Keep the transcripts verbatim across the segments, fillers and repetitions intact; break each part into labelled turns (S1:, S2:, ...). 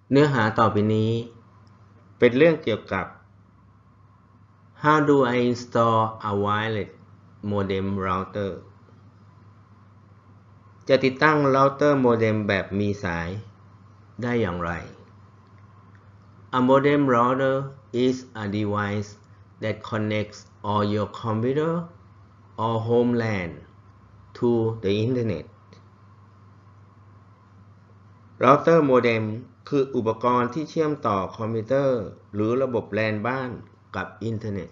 S1: เนื้อหาต่อไปนี้เป็นเรื่องเกี่ยวกับ How do I install a wireless modem router จะติดตั้งเราเตอร์โมเด็มแบบมีสายได้อย่างไร A modem router is a device that connects all your computer or home LAN to the internet Router modem คืออุปกรณ์ที่เชื่อมต่อคอมพิวเตอร์หรือระบบ แลน บ้านกับอินเทอร์เน็ต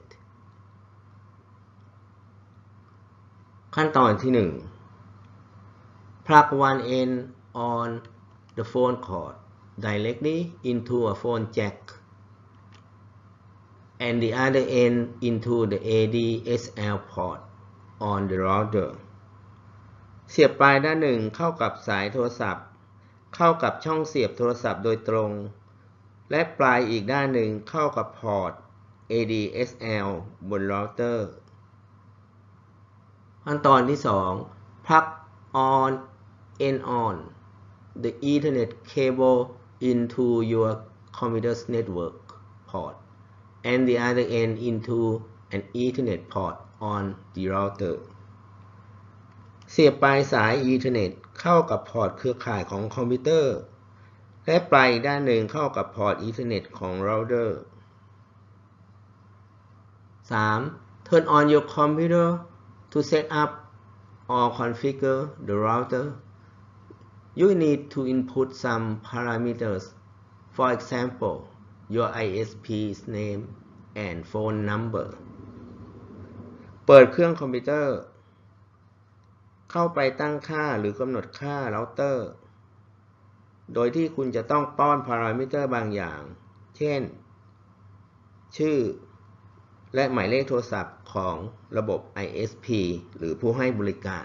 S1: ขั้นตอนที่หนึ่ง Plug one end on the phone cord directly into a phone jack and the other end into the เอ ดี เอส แอล port on the router เสียบปลายด้านหนึ่งเข้ากับสายโทรศัพท์เข้ากับช่องเสียบโทรศัพท์โดยตรงและปลายอีกด้านหนึ่งเข้ากับพอร์ต เอ ดี เอส แอล บนเราเตอร์ขั้นตอนที่สอง Plug on end on the Ethernet cable into your computer's network port and the other end into an Ethernet port on the router เสียบปลายสาย Ethernet เข้ากับพอร์ตเครือข่ายของคอมพิวเตอร์และปลายด้านหนึ่งเข้ากับพอร์ต Ethernet ของ router สาม Turn on your computer to set up or configure the router. You need to input some parameters, for example, your ไอ เอส พี 's name and phone number. เปิดเครื่องคอมพิวเตอร์เข้าไปตั้งค่าหรือกำหนดค่าเราเตอร์โดยที่คุณจะต้องป้อนพารามิเตอร์บางอย่างเช่นชื่อและหมายเลขโทรศัพท์ของระบบ ไอ เอส พี หรือผู้ให้บริการ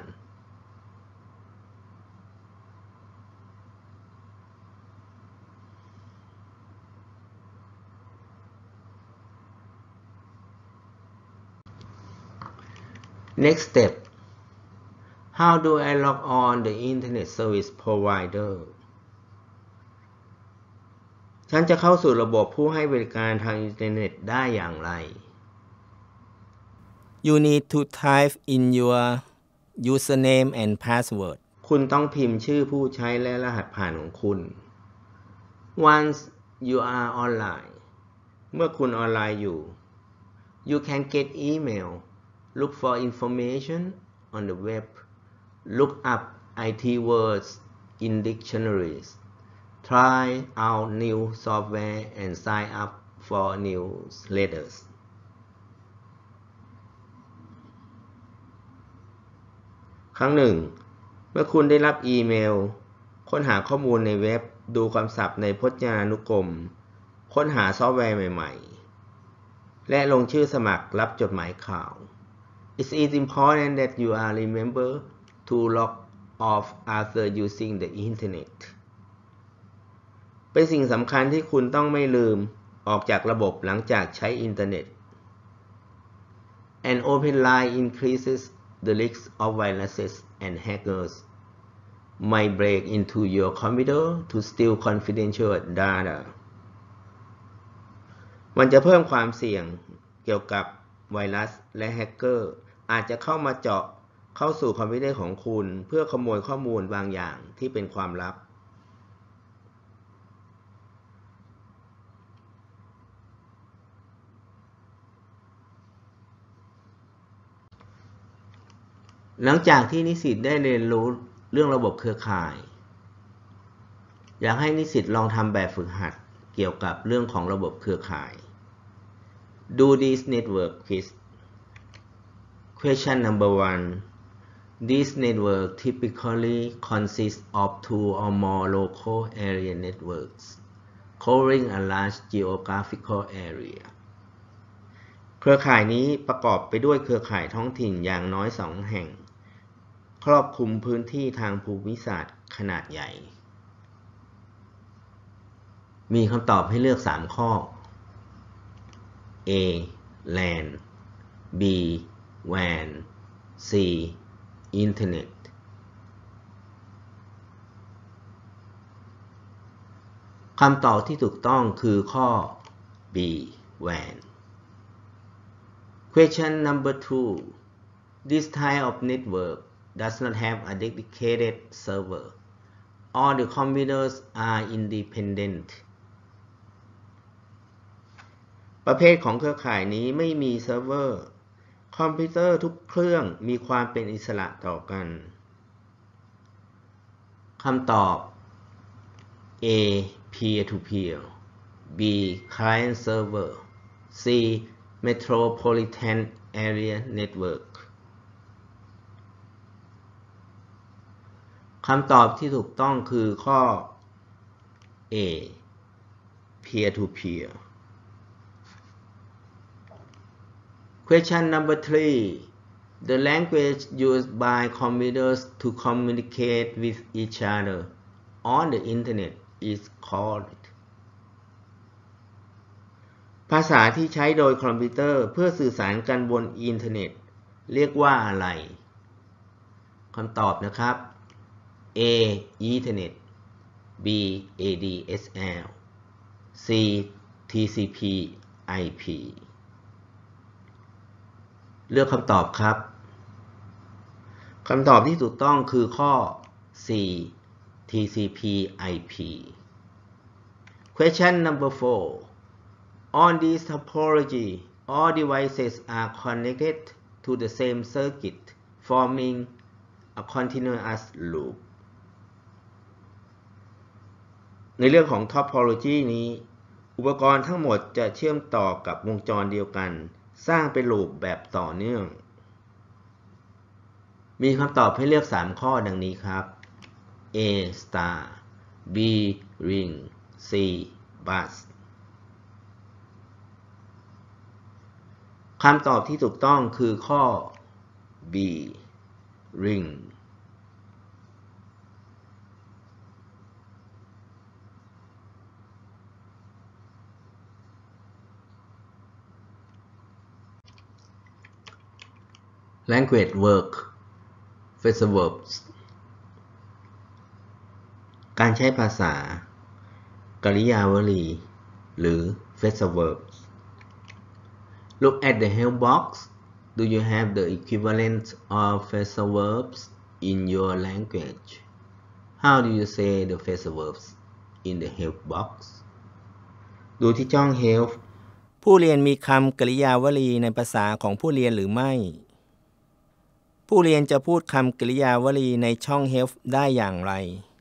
S1: Next step How do I log on the Internet Service Provider ฉันจะเข้าสู่ระบบผู้ให้บริการทางอินเทอร์เน็ตได้อย่างไร
S2: You need to type in your username and password.
S1: คุณต้องพิมพ์ชื่อผู้ใช้และรหัสผ่านของคุณ Once you are online เมื่อคุณออนไลน์อยู่ You can get email look for information on the web look up ไอ ที words in dictionaries try out new software and sign up for newslettersครั้งหนึ่งเมื่อคุณได้รับอีเมลค้นหาข้อมูลในเว็บดูคำศัพท์ในพจนานุกรมค้นหาซอฟต์แวร์ใหม่ๆและลงชื่อสมัครรับจดหมายข่าว It is important that you are remember to log off after using the internet เป็นสิ่งสำคัญที่คุณต้องไม่ลืมออกจากระบบหลังจากใช้อินเทอร์เน็ต An open line increases the risk of viruses and hackers might break into your computer to steal confidential data มันจะเพิ่มความเสี่ยงเกี่ยวกับไวรัสและแฮกเกอร์อาจจะเข้ามาเจาะเข้าสู่คอมพิวเตอร์ของคุณเพื่อขโมยข้อมูลบางอย่างที่เป็นความลับหลังจากที่นิสิตได้เรียนรู้เรื่องระบบเครือข่ายอยากให้นิสิตลองทำแบบฝึกหัดเกี่ยวกับเรื่องของระบบเครือข่าย Do this network quiz Question number one This network typically consists of two or more local area networks covering a large geographical area เครือข่ายนี้ประกอบไปด้วยเครือข่ายท้องถิ่นอย่างน้อยสองแห่งครอบคลุมพื้นที่ทางภูมิศาสตร์ขนาดใหญ่มีคำตอบให้เลือกสามข้อ A แลน B แวน C อินเทอร์เน็ตคำตอบที่ถูกต้องคือข้อ B van Question number two This type of network does not have a dedicated server All the computers are independent ประเภทของเครือข่ายนี้ไม่มีเซิร์ฟเวอร์คอมพิวเตอร์ทุกเครื่องมีความเป็นอิสระต่อกันคำตอบ A peer to peer B client server C metropolitan area network คำตอบที่ถูกต้องคือข้อ A peer to peer Question number three The language used by computers to communicate with each other on the internet is called ภาษาที่ใช้โดยคอมพิวเตอร์เพื่อสื่อสารกันบนอินเทอร์เน็ตเรียกว่าอะไรคำตอบนะครับ A Ethernet B เอ ดี เอส แอล C ที ซี พี ไอ พี เลือกคำตอบครับคำตอบที่ถูกต้องคือข้อ C ที ซี พี ไอ พี Question number four On this topology all devices are connected to the same circuit forming a continuous loop ในเรื่องของ topology นี้อุปกรณ์ทั้งหมดจะเชื่อมต่อกับวงจรเดียวกันสร้างเป็นลูปแบบต่อเนื่องมีคำตอบให้เลือกสามข้อดังนี้ครับ A star B ring C bus คำตอบที่ถูกต้องคือข้อ B ring Language work phrasal verbs การใช้ภาษากริยาวลีหรือ phrasal verbs Look at the help box Do you have the equivalent of phrasal verbs in your language How do you say the phrasal verbs in the help box ดูที่ช่อง help
S2: ผู้เรียนมีคำกริยาวลีในภาษาของผู้เรียนหรือไม่ผู้เรียนจะพูดคำกริยาวลีในช่อง help ได้อย่างไร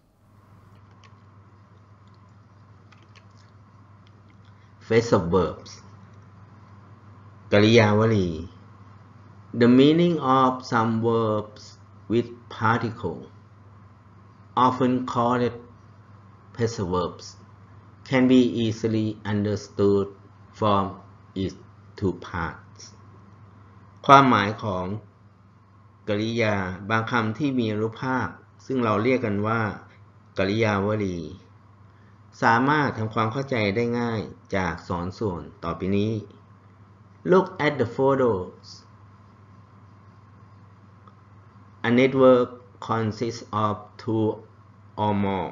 S1: Phrasal verbs กริยาวลี The meaning of some verbs with particle often called phrasal verbs can be easily understood from its two parts ความหมายของกริยาบางคำที่มีอนุภาคซึ่งเราเรียกกันว่ากริยาวลีสามารถทำความเข้าใจได้ง่ายจากสองส่วนต่อไปนี้ Look at the photos A network consists of two or more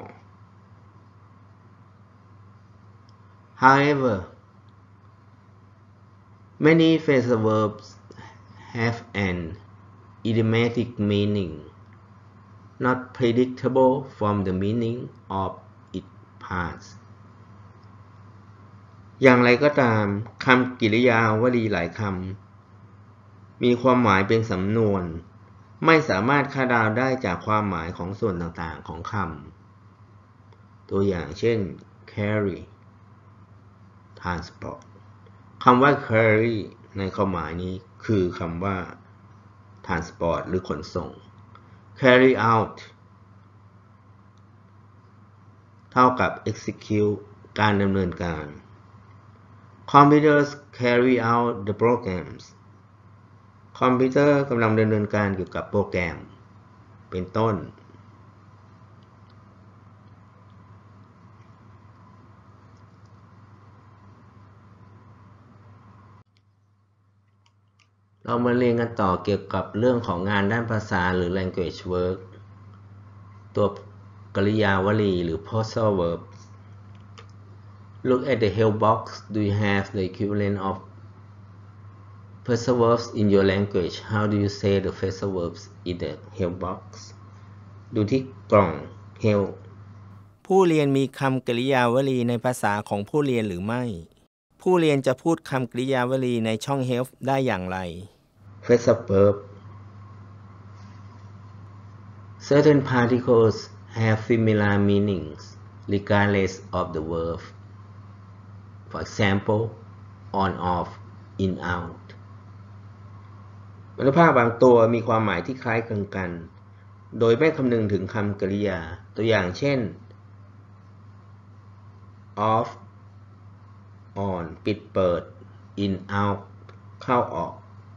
S1: However many phrasal verbs have an idiomatic meaning not predictable from the meaning of its parts อย่างไรก็ตามคำกริยาวลีหลายคำมีความหมายเป็นสำนวนไม่สามารถคาดเดาได้จากความหมายของส่วนต่างๆของคำตัวอย่างเช่น carry transport คำว่า carry ในความหมายนี้คือคำว่าtransport หรือขนส่ง carry out เท่ากับ execute การดำเนินการ computers carry out the programs คอมพิวเตอร์กำลังดำเนินการเกี่ยวกับโปรแกรมเป็นต้นเรามาเรียนกันต่อเกี่ยวกับเรื่องของงานด้านภาษาหรือ language work ตัวกริยาวลีหรือ phrasal verbs Look at the help box. Do you have the equivalent of phrasal verbs in your language? How do you say the phrasal verbs in the help box? ดูที่กล่อง help
S2: ผู้เรียนมีคำกริยาวลีในภาษาของผู้เรียนหรือไม่ผู้เรียนจะพูดคำกริยาวลีในช่อง help ได้อย่างไร
S1: phrasal verb Certain particles have similar meanings regardless of the verb. For example, on, off, in, out. วรรณภาพบางตัวมีความหมายที่คล้ายคลึงกัน โดยไม่คำนึงถึงคำกริยา ตัวอย่างเช่น off on ปิดเปิด in out เข้าออก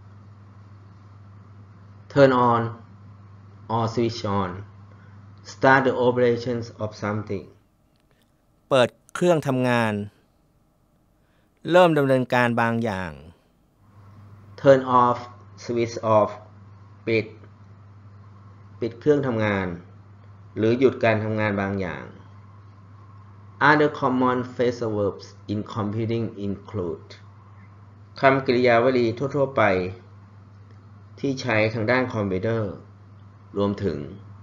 S1: turn on or switch on start the operations of something
S2: เปิดเครื่องทำงานเริ่มดำเนินการบางอย่าง
S1: turn off switch off ปิดปิดเครื่องทำงานหรือหยุดการทำงานบางอย่าง Other common phrasal verbs in computing include คำกริยาวลีทั่วๆไปที่ใช้ทางด้านคอมพิวเตอร์รวมถึง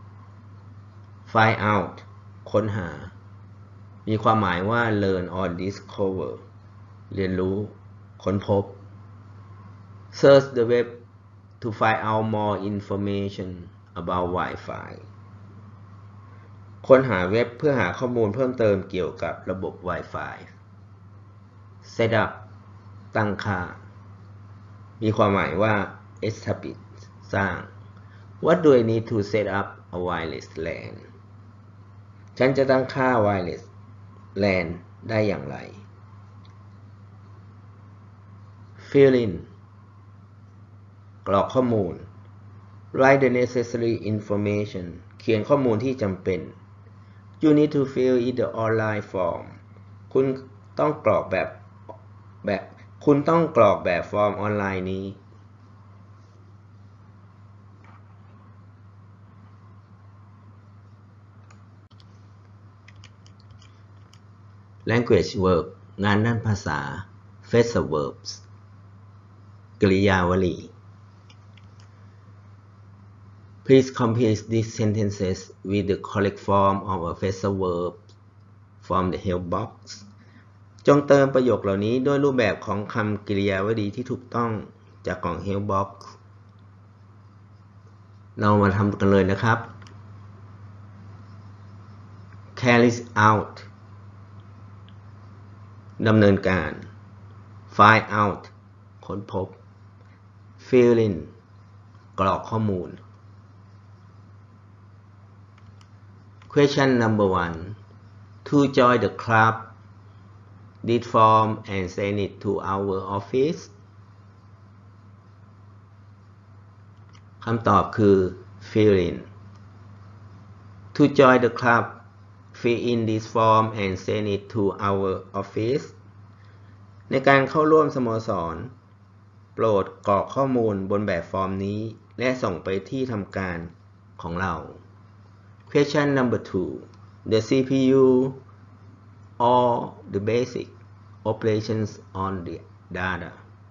S1: find out ค้นหามีความหมายว่า learn or discover เรียนรู้ค้นพบ search the web to find out more information about Wi-Fi ค้นหาเว็บเพื่อหาข้อมูลเพิ่มเติมเกี่ยวกับระบบ Wi-Fi set up ตั้งค่ามีความหมายว่า establish สร้าง What do I need to set up a wireless LAN ฉันจะตั้งค่า wireless LAN ได้อย่างไร fill in กรอกข้อมูล write the necessary information เขียนข้อมูลที่จำเป็น you need to fill in the online form คุณต้องกรอกแบบแบบคุณต้องกรอกแบบฟอร์มออนไลน์นี้ language verb งานด้านภาษา phrasal verbs กริยาวลี Please complete these sentences with the correct form of a phrasal verb from the help box จงเติมประโยคเหล่านี้ด้วยรูปแบบของคำกริยาวลีที่ถูกต้องจากกล่อง help box เรามาทำกันเลยนะครับ carry out ดำเนินการ find out ค้นพบ fill in กรอกข้อมูล question number one to join the club did form and send it to our office คำตอบคือ fill in to join the club fill in this form and send it to our office ในการเข้าร่วมสโมสรโปรดกรอกข้อมูลบนแบบฟอร์มนี้และส่งไปที่ทำการของเรา Question number two The ซี พี ยู or the basic operations on the data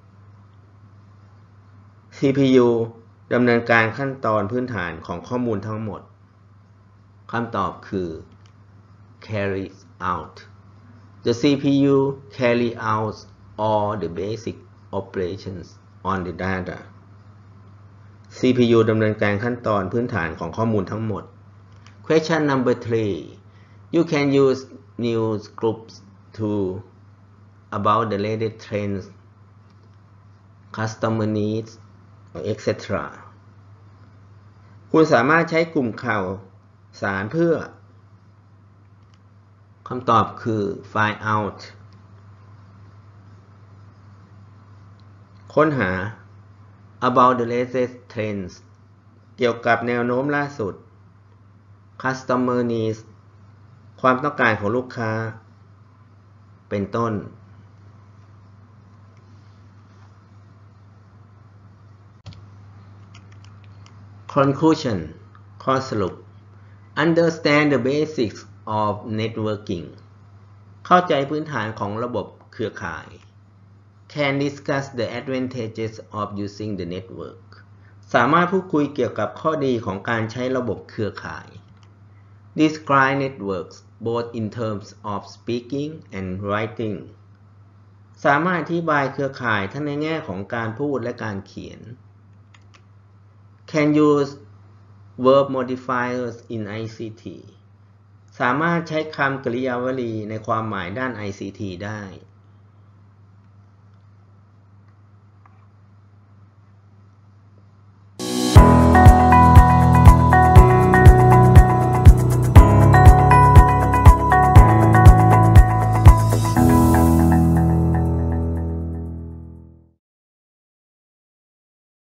S1: ซี พี ยู ดำเนินการขั้นตอนพื้นฐานของข้อมูลทั้งหมดคำตอบคือ carries out The ซี พี ยู carry out all the basic operations on the data ซี พี ยู ดำเนินการขั้นตอนพื้นฐานของข้อมูลทั้งหมด Question number three You can use news groups to about the latest trends customer needs et cetera คุณสามารถใช้กลุ่มข่าวสารเพื่อคำตอบคือ find out ค้นหา about the latest trends เกี่ยวกับแนวโน้มล่าสุด customer needs ความต้องการของลูกค้าเป็นต้น Conclusion ข้อสรุป Understand the basics of networking เข้าใจพื้นฐานของระบบเครือข่าย Can discuss the advantages of using the network สามารถพูดคุยเกี่ยวกับข้อดีของการใช้ระบบเครือข่าย Describe networks both in terms of speaking and writing สามารถอธิบายเครือข่ายทั้งในแง่ของการพูดและการเขียน Can use verb modifiers in ไอ ซี ที สามารถใช้คำกริยาวลีในความหมายด้าน ไอ ซี ที ได้